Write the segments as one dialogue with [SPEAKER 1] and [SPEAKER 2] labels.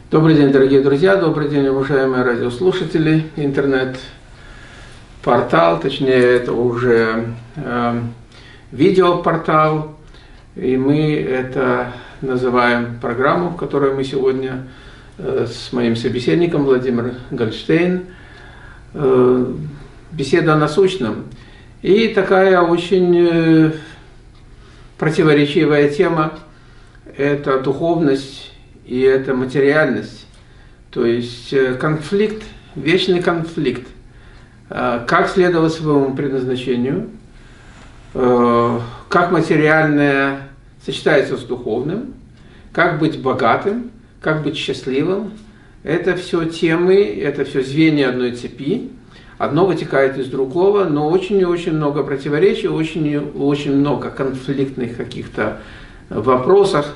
[SPEAKER 1] Добрый день, дорогие друзья, добрый день, уважаемые радиослушатели. Интернет-портал, точнее, это уже видеопортал, и мы это называем программу, в которой мы сегодня с моим собеседником Владимиром Гольштейн. Беседа о насущном. И такая очень противоречивая тема – это духовность и это материальность. То есть конфликт, вечный конфликт. Как следовать своему предназначению, как материальное сочетается с духовным, как быть богатым, как быть счастливым. Это все темы, это все звенья одной цепи. Одно вытекает из другого, но очень и очень много противоречий, очень много конфликтных каких-то вопросов.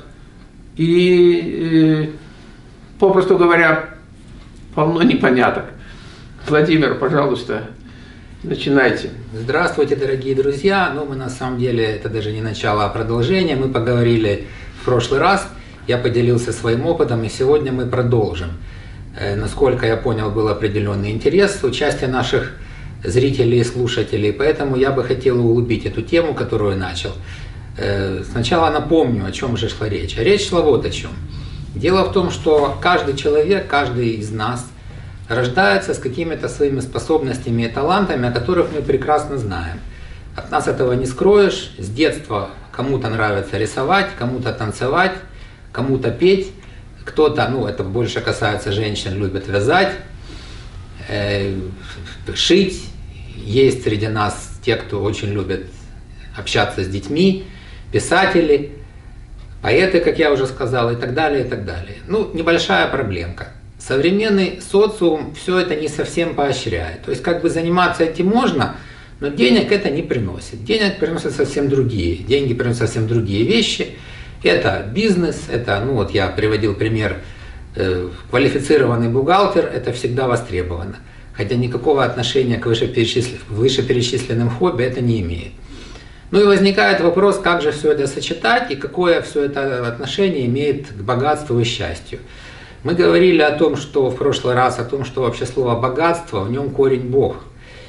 [SPEAKER 1] И, попросту говоря, полно непоняток. Владимир, пожалуйста, начинайте.
[SPEAKER 2] Здравствуйте, дорогие друзья. Мы на самом деле, это даже не начало, а продолжение. Мы поговорили в прошлый раз, я поделился своим опытом, и сегодня мы продолжим. Насколько я понял, был определенный интерес, участие наших зрителей и слушателей, поэтому я бы хотел углубить эту тему, которую начал. Сначала напомню, о чем же шла речь. Речь шла вот о чем. Дело в том, что каждый человек, каждый из нас рождается с какими-то своими способностями и талантами, о которых мы прекрасно знаем. От нас этого не скроешь. С детства кому-то нравится рисовать, кому-то танцевать, кому-то петь. Кто-то, это больше касается женщин, любит вязать, шить. Есть среди нас те, кто очень любит общаться с детьми, писатели, поэты, как я уже сказал, и так далее, и так далее. Небольшая проблемка. Современный социум все это не совсем поощряет. То есть заниматься этим можно, но денег это не приносит. Денег приносят совсем другие. Деньги приносят совсем другие вещи. Это бизнес, это, я приводил пример, квалифицированный бухгалтер, это всегда востребовано. Хотя никакого отношения к вышеперечисленным хобби это не имеет. И возникает вопрос, как же все это сочетать и какое все это отношение имеет к богатству и счастью. Мы говорили о том, что в прошлый раз, о том, что вообще слово богатство, в нем корень Бог.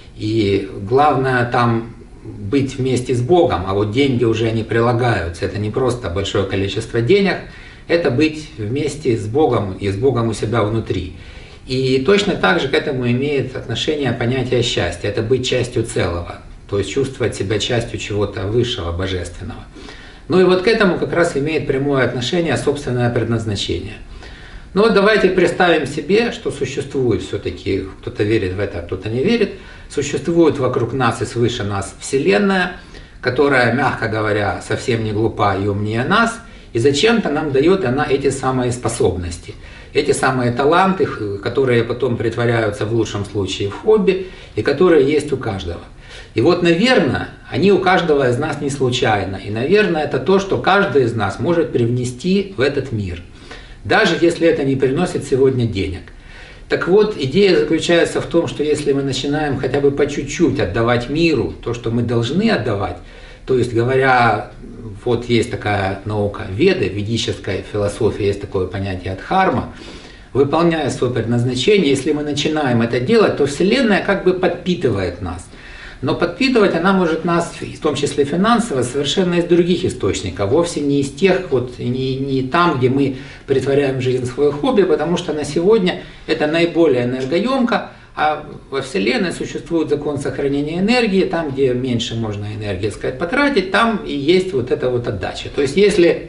[SPEAKER 2] И главное там быть вместе с Богом, а вот деньги уже не прилагаются. Это не просто большое количество денег, это быть вместе с Богом и с Богом у себя внутри. И точно так же к этому имеет отношение понятие счастья. Это быть частью целого, то есть чувствовать себя частью чего-то высшего, божественного. И вот к этому как раз имеет прямое отношение собственное предназначение. Давайте представим себе, что существует все-таки, кто-то верит в это, а кто-то не верит, существует вокруг нас и свыше нас Вселенная, которая, мягко говоря, совсем не глупа и умнее нас, и зачем-то нам дает она эти самые способности, эти самые таланты, которые потом притворяются в лучшем случае в хобби, и которые есть у каждого. И наверное, они у каждого из нас не случайно, и, наверное, это то, что каждый из нас может привнести в этот мир, даже если это не приносит сегодня денег. Так вот, идея заключается в том, что если мы начинаем хотя бы по чуть-чуть отдавать миру то, что мы должны отдавать, то есть говоря, есть такая наука Веды, в ведической философии есть такое понятие дхарма, выполняя свое предназначение, если мы начинаем это делать, то Вселенная подпитывает нас. Но подпитывать она может нас, в том числе финансово, совершенно из других источников, вовсе не из тех, не там, где мы притворяем в жизнь свое хобби, потому что на сегодня это наиболее энергоемко, а во Вселенной существует закон сохранения энергии, там, где меньше можно энергии, потратить, там и есть эта отдача. То есть если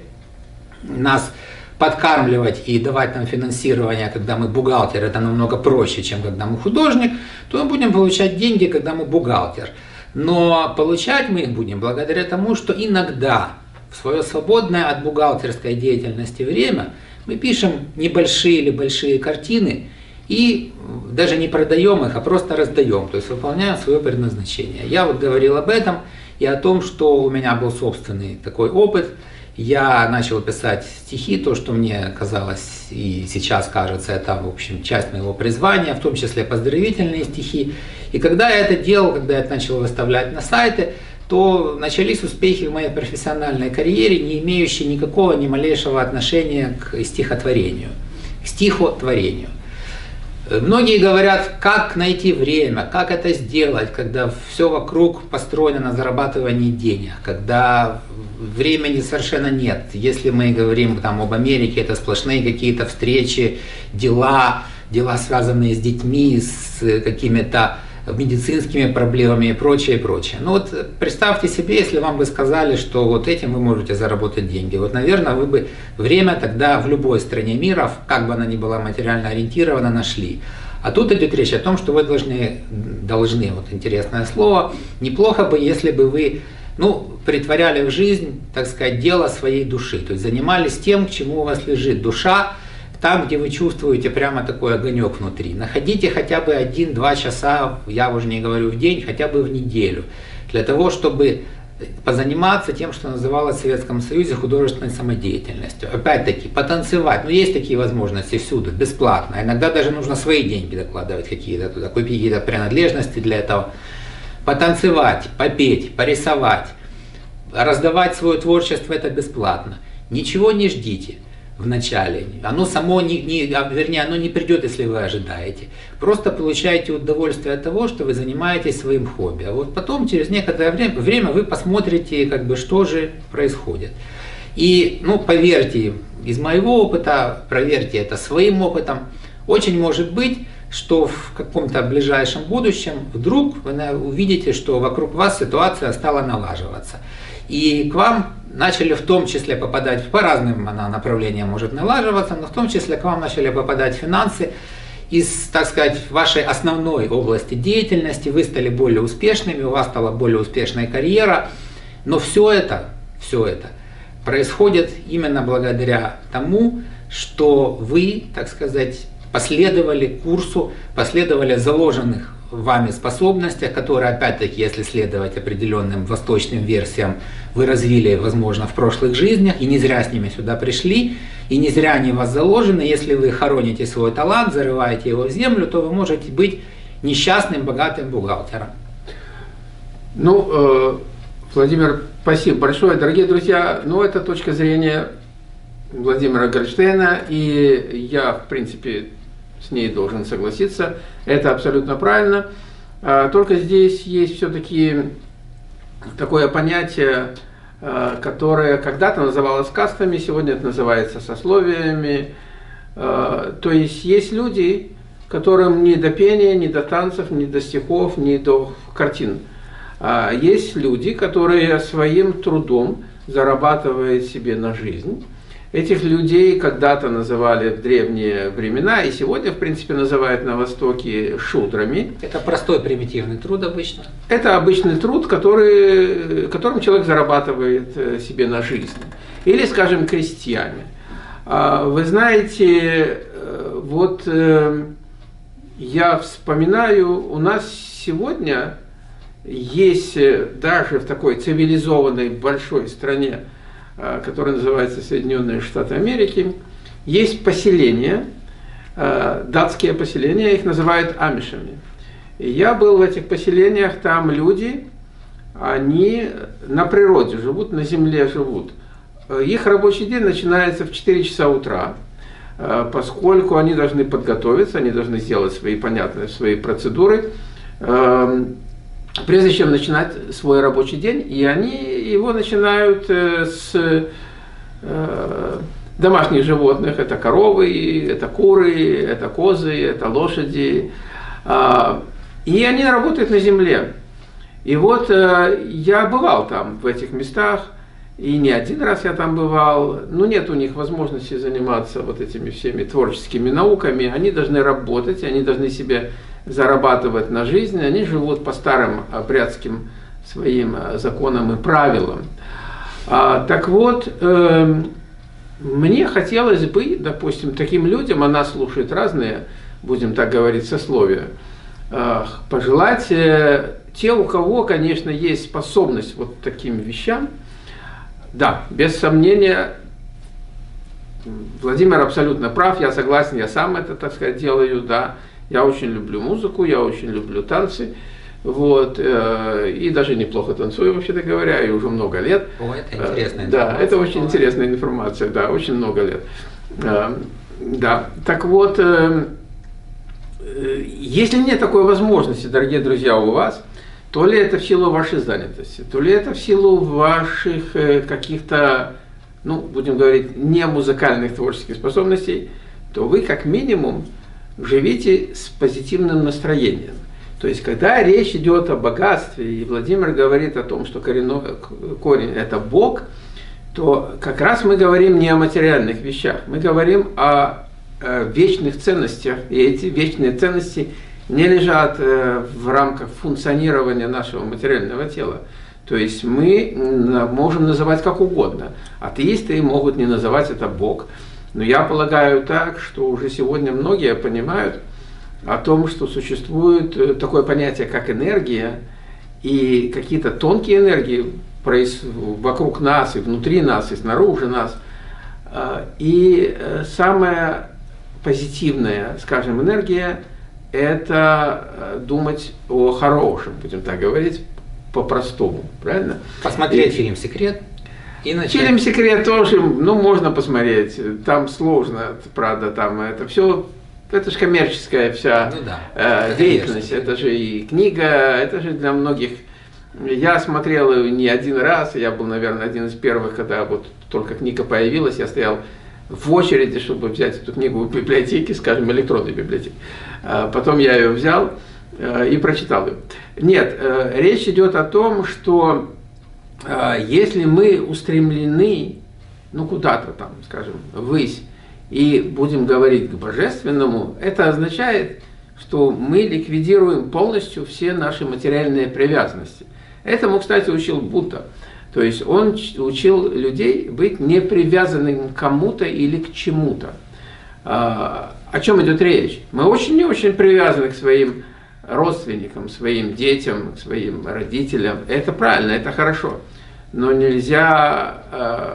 [SPEAKER 2] нас подкармливать и давать нам финансирование, когда мы бухгалтер, это намного проще, чем когда мы художник, то мы будем получать деньги, когда мы бухгалтер. Но получать мы их будем благодаря тому, что иногда в свое свободное от бухгалтерской деятельности время мы пишем небольшие или большие картины и даже не продаем их, а просто раздаем, то есть выполняем свое предназначение. Я говорил об этом и о том, что у меня был собственный такой опыт. Я начал писать стихи, то, что мне казалось и сейчас кажется, это, в общем, часть моего призвания, в том числе поздравительные стихи. И когда я это делал, когда я это начал выставлять на сайты, то начались успехи в моей профессиональной карьере, не имеющие никакого, ни малейшего отношения к стихотворению. к стихотворению. Многие говорят, как найти время, как это сделать, когда все вокруг построено на зарабатывании денег, когда времени совершенно нет. Если мы говорим там об Америке, это сплошные какие-то встречи, дела, связанные с детьми, с какими-то медицинскими проблемами и прочее, и прочее. Ну вот представьте себе, если вам бы сказали, что вот этим вы можете заработать деньги. Вот, наверное, вы бы время тогда в любой стране мира, как бы она ни была материально ориентирована, нашли. А тут идет речь о том, что вы должны, вот интересное слово, неплохо бы, если бы вы, притворяли в жизнь, так сказать, дело своей души. То есть занимались тем, к чему у вас лежит душа, там, где вы чувствуете прямо такой огонек внутри. Находите хотя бы 1-2 часа, я уже не говорю в день, хотя бы в неделю, для того, чтобы позаниматься тем, что называлось в Советском Союзе художественной самодеятельностью. Опять-таки, потанцевать. Есть такие возможности всюду, бесплатно. Иногда даже нужно свои деньги докладывать какие-то туда, купить какие-то принадлежности для этого. Потанцевать, попеть, порисовать, раздавать свое творчество — это бесплатно. Ничего не ждите в начале. Оно само оно не придет, если вы ожидаете. Просто получаете удовольствие от того, что вы занимаетесь своим хобби. А вот потом, через некоторое время вы посмотрите, что же происходит. И, поверьте, из моего опыта, проверьте это своим опытом, очень может быть, что в каком-то ближайшем будущем вдруг вы увидите, что вокруг вас ситуация стала налаживаться. И к вам начали в том числе попадать, по разным направлениям может налаживаться, но в том числе к вам начали попадать финансы из, так сказать, вашей основной области деятельности, вы стали более успешными, у вас стала более успешная карьера, но все это происходит именно благодаря тому, что вы, так сказать, последовали курсу, последовали заложенных вами способностях, которые, опять-таки, если следовать определенным восточным версиям, вы развили, возможно, в прошлых жизнях, и не зря с ними сюда пришли, и не зря они у вас заложены. Если вы хороните свой талант, зарываете его в землю, то вы можете быть несчастным, богатым бухгалтером.
[SPEAKER 1] Владимир, спасибо большое. Дорогие друзья, это точка зрения Владимира Гольштейна, и я, в принципе, с ней должен согласиться. Это абсолютно правильно. Только здесь есть все-таки такое понятие, которое когда-то называлось кастами, сегодня это называется сословиями. То есть люди, которым ни до пения, ни до танцев, ни до стихов, ни до картин. Есть люди, которые своим трудом зарабатывают себе на жизнь. Этих людей когда-то называли в древние времена, и сегодня, в принципе, называют на Востоке шудрами.
[SPEAKER 2] Это простой примитивный труд обычно.
[SPEAKER 1] Это обычный труд, которым человек зарабатывает себе на жизнь. Или, скажем, крестьяне. Вы знаете, я вспоминаю, у нас сегодня есть даже в такой цивилизованной большой стране, которая называется Соединенные Штаты Америки, есть поселения, датские поселения, их называют амишами. И я был в этих поселениях, там люди, они на природе живут, на земле живут. Их рабочий день начинается в 4 часа утра, поскольку они должны подготовиться, они должны сделать свои процедуры, прежде чем начинать свой рабочий день, и они его начинают с домашних животных. Это коровы, это куры, это козы, это лошади. И они работают на земле. И я бывал там, в этих местах, и не один раз я там бывал. Нет у них возможности заниматься этими всеми творческими науками. Они должны работать, они должны себе зарабатывать на жизнь, они живут по старым обрядским своим законам и правилам. Так вот, мне хотелось бы, допустим, таким людям, нас слушают разные, будем так говорить, сословия, пожелать те, у кого, конечно, есть способность к таким вещам. Да, без сомнения, Владимир абсолютно прав, я согласен, я сам это, так сказать, делаю, да. Я очень люблю музыку, я очень люблю танцы, и даже неплохо танцую, вообще-то говоря, и уже много лет.
[SPEAKER 2] Это интересная информация.
[SPEAKER 1] Да, это очень интересная информация, да, очень много лет. Да, так вот, если нет такой возможности, дорогие друзья, у вас, то ли это в силу вашей занятости, то ли это в силу ваших каких-то, ну, будем говорить, не музыкальных творческих способностей, то вы как минимум живите с позитивным настроением. То есть, когда речь идет о богатстве, и Владимир говорит о том, что корень – это Бог, то как раз мы говорим не о материальных вещах, мы говорим о вечных ценностях, и эти вечные ценности не лежат в рамках функционирования нашего материального тела. То есть мы можем называть как угодно. Атеисты могут не называть это Бог. Но я полагаю так, что уже сегодня многие понимают о том, что существует такое понятие, как энергия, и какие-то тонкие энергии вокруг нас, и внутри нас, и снаружи нас. И самая позитивная, скажем, энергия – это думать о хорошем, будем так говорить, по-простому, правильно?
[SPEAKER 2] Посмотреть фильм «Секрет».
[SPEAKER 1] Фильм «Секрет» тоже, ну, можно посмотреть, там сложно, правда, там это все, это же коммерческая вся деятельность, это же и книга, это же для многих. Я смотрел ее не один раз, я был, наверное, один из первых, когда вот только книга появилась, я стоял в очереди, чтобы взять эту книгу в библиотеке, скажем, электронной библиотеке. Потом я ее взял и прочитал ее. Нет, речь идет о том, что если мы устремлены, ну, куда-то там, скажем, ввысь, и будем говорить к божественному, это означает, что мы ликвидируем полностью все наши материальные привязанности. Этому, кстати, учил Будда. То есть он учил людей быть не привязанным к кому-то или к чему-то. О чем идет речь? Мы очень и очень привязаны к своим родственникам, своим детям, к своим родителям. Это правильно, это хорошо. Но нельзя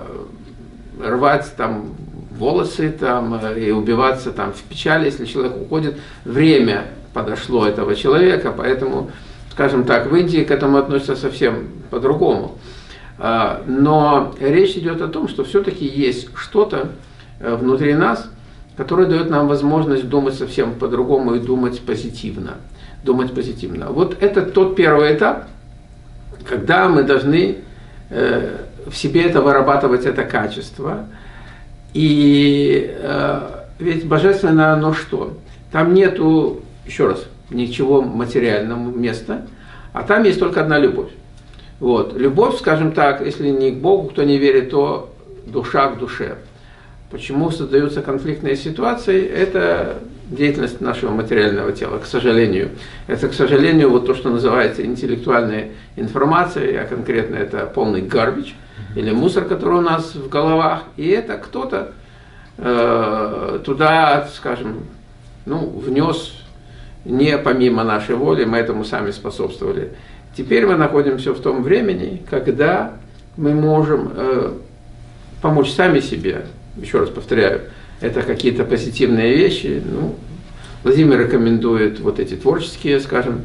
[SPEAKER 1] рвать там волосы там, и убиваться там в печали, если человек уходит. Время подошло этого человека, поэтому, скажем так, в Индии к этому относятся совсем по-другому. Но речь идет о том, что все-таки есть что-то внутри нас, которое дает нам возможность думать совсем по-другому и думать позитивно. Думать позитивно. Вот это тот первый этап, когда мы должны в себе это вырабатывать, это качество. И ведь божественное оно что? Там нету, еще раз, ничего материального места, а там есть только одна любовь. Вот. Любовь, скажем так, если не к Богу, кто не верит, то душа к душе. Почему создаются конфликтные ситуации? Это деятельность нашего материального тела, к сожалению. Это, к сожалению, вот то, что называется интеллектуальной информацией, а конкретно это полный garbage, или мусор, который у нас в головах. И это кто-то туда, скажем, ну, внес не помимо нашей воли, мы этому сами способствовали. Теперь мы находимся в том времени, когда мы можем помочь сами себе. Еще раз повторяю, это какие-то позитивные вещи. Ну, Владимир рекомендует вот эти творческие, скажем,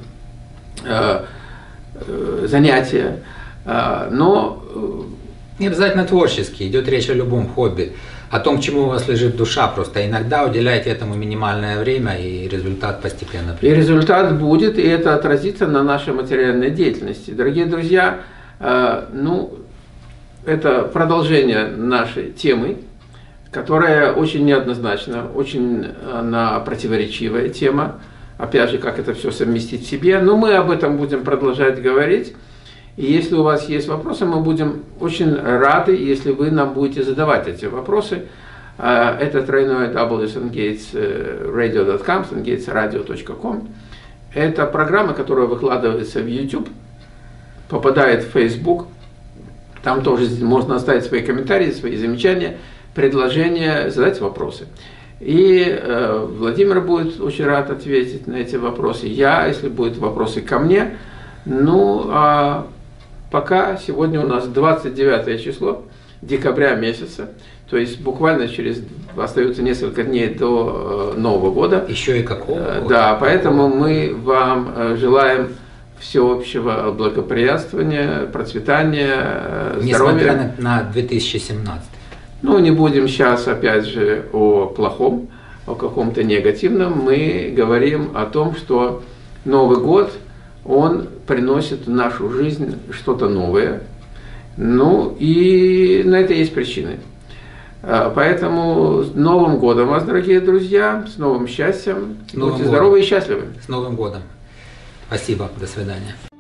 [SPEAKER 1] занятия. Но
[SPEAKER 2] не обязательно творческие, идет речь о любом хобби, о том, к чему у вас лежит душа. Просто иногда уделяйте этому минимальное время, и результат постепенно придет.
[SPEAKER 1] И результат будет, и это отразится на нашей материальной деятельности. Дорогие друзья, ну, это продолжение нашей темы, которая очень неоднозначна, очень она противоречивая тема. Опять же, как это все совместить в себе. Но мы об этом будем продолжать говорить. И если у вас есть вопросы, мы будем очень рады, если вы нам будете задавать эти вопросы. Это тройное www.sungatesradio.com, sungatesradio.com. Это программа, которая выкладывается в YouTube, попадает в Facebook. Там тоже можно оставить свои комментарии, свои замечания, предложения, задать вопросы. И Владимир будет очень рад ответить на эти вопросы. Я, если будут вопросы ко мне. Ну, а пока сегодня у нас 29 число декабря месяца, то есть буквально остается несколько дней до Нового года.
[SPEAKER 2] Еще и какого?
[SPEAKER 1] Да, поэтому мы вам желаем всеобщего благоприятствования, процветания, здоровья.
[SPEAKER 2] Несмотря на 2017.
[SPEAKER 1] Ну, не будем сейчас, опять же, о плохом, о каком-то негативном. Мы говорим о том, что Новый год, он приносит в нашу жизнь что-то новое. Ну, и на это есть причины. Поэтому с Новым годом вас, дорогие друзья, с новым счастьем. Будьте здоровы и счастливы.
[SPEAKER 2] С Новым годом. Спасибо. До свидания.